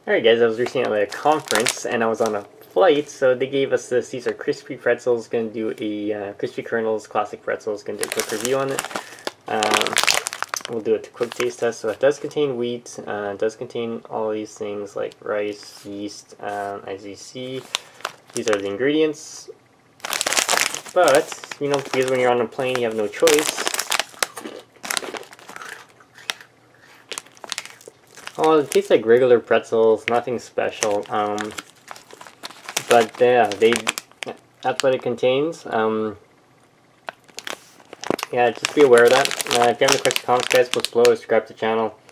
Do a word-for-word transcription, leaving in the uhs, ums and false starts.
Alright guys, I was recently at a conference and I was on a flight, so they gave us this. These are crispy pretzels. Gonna do a uh, Krispy Kernel's classic pretzels. Gonna do a quick review on it. Um, we'll do a quick taste test. So it does contain wheat. Uh, it does contain all these things like rice, yeast, um, as you see. These are the ingredients. But, you know, because when you're on a plane you have no choice. Oh, it tastes like regular pretzels, nothing special. Um, but yeah, they that's what it contains. Um, yeah, just be aware of that. Uh, if you have any questions, comments, guys, post below, subscribe to the channel.